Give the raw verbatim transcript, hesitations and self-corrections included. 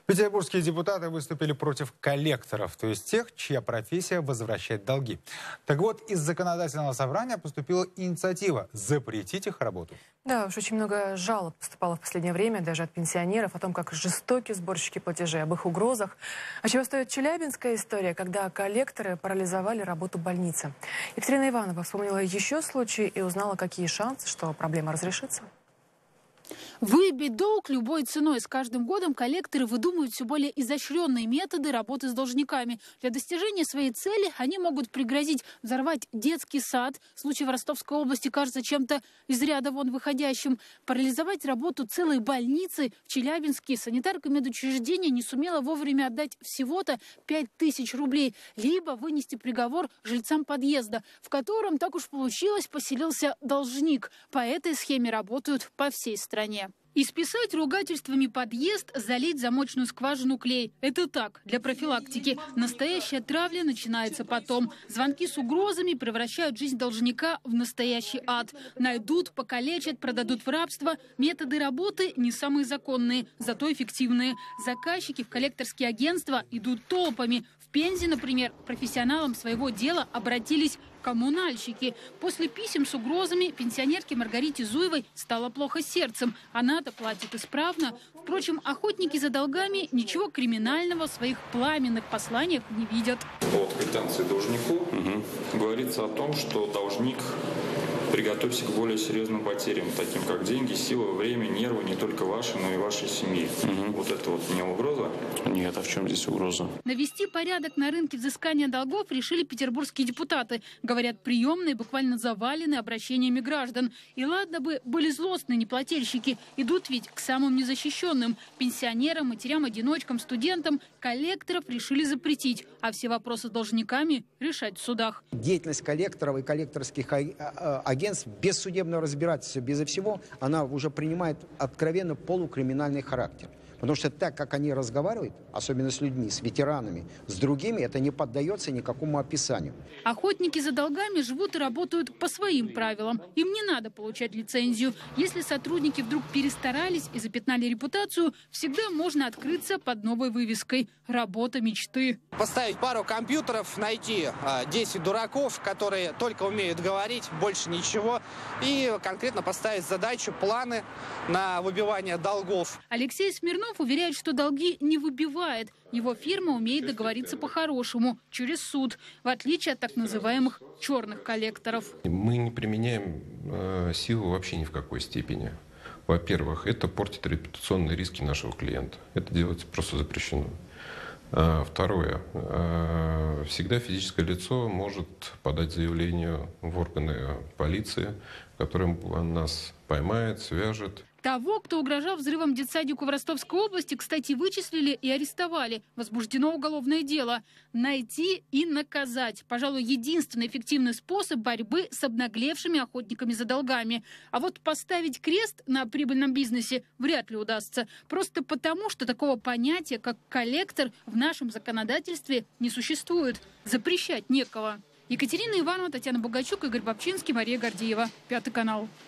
Петербургские депутаты выступили против коллекторов, то есть тех, чья профессия возвращает долги. Так вот, из законодательного собрания поступила инициатива запретить их работу. Да, уж очень много жалоб поступало в последнее время, даже от пенсионеров, о том, как жестоки сборщики платежей, об их угрозах. А чего стоит челябинская история, когда коллекторы парализовали работу больницы. Екатерина Иванова вспомнила еще случай и узнала, какие шансы, что проблема разрешится. Выбить долг любой ценой. С каждым годом коллекторы выдумывают все более изощренные методы работы с должниками. Для достижения своей цели они могут пригрозить взорвать детский сад. Случай в Ростовской области кажется чем-то из ряда вон выходящим. Парализовать работу целой больницы. В Челябинске санитарка медучреждения не сумела вовремя отдать всего-то пять тысяч рублей. Либо вынести приговор жильцам подъезда, в котором, так уж получилось, поселился должник. По этой схеме работают по всей стране. И списать ругательствами подъезд, залить замочную скважину клей. Это так, для профилактики. Настоящая травля начинается потом. Звонки с угрозами превращают жизнь должника в настоящий ад. Найдут, покалечат, продадут в рабство. Методы работы не самые законные, зато эффективные. Заказчики в коллекторские агентства идут толпами. В Пензе, например, к профессионалам своего дела обратились коммунальщики. После писем с угрозами пенсионерке Маргарите Зуевой стало плохо сердцем. Она-то платит исправно. Впрочем, охотники за долгами ничего криминального в своих пламенных посланиях не видят. По квитанции должнику угу. говорится о том, что должник приготовься к более серьезным потерям, таким как деньги, силы, время, нервы, не только ваши, но и вашей семьи. Угу. Вот это вот не угроза? Нет, а в чем здесь угроза? Навести порядок на рынке взыскания долгов решили петербургские депутаты. Говорят, приемные буквально завалены обращениями граждан. И ладно бы были злостные неплательщики, идут ведь к самым незащищенным. Пенсионерам, матерям-одиночкам, студентам коллекторов решили запретить, а все вопросы с должниками решать в судах. Деятельность коллекторов и коллекторских агентств без судебного разбирательства, безо всего, она уже принимает откровенно полукриминальный характер. Потому что так, как они разговаривают, особенно с людьми, с ветеранами, с другими, это не поддается никакому описанию. Охотники за долгами живут и работают по своим правилам. Им не надо получать лицензию. Если сотрудники вдруг перестарались и запятнали репутацию, всегда можно открыться под новой вывеской «Работа мечты». Поставить пару компьютеров, найти десять дураков, которые только умеют говорить, больше ничего, и конкретно поставить задачу, планы на выбивание долгов. Алексей Смирнов уверяет, что долги не выбивает. Его фирма умеет договориться по-хорошему, через суд, в отличие от так называемых черных коллекторов. Мы не применяем э, силу вообще ни в какой степени. Во-первых, это портит репутационные риски нашего клиента. Это делается просто запрещено. А, второе. А, всегда физическое лицо может подать заявление в органы полиции, в котором нас поймает, свяжет. Того, кто угрожал взрывом детсадику в Ростовской области, кстати, вычислили и арестовали. Возбуждено уголовное дело. Найти и наказать. Пожалуй, единственный эффективный способ борьбы с обнаглевшими охотниками за долгами. А вот поставить крест на прибыльном бизнесе вряд ли удастся. Просто потому, что такого понятия, как коллектор, в нашем законодательстве не существует. Запрещать некого. Екатерина Иванова, Татьяна Бугачук, Игорь Бабчинский, Мария Гордеева. Пятый канал.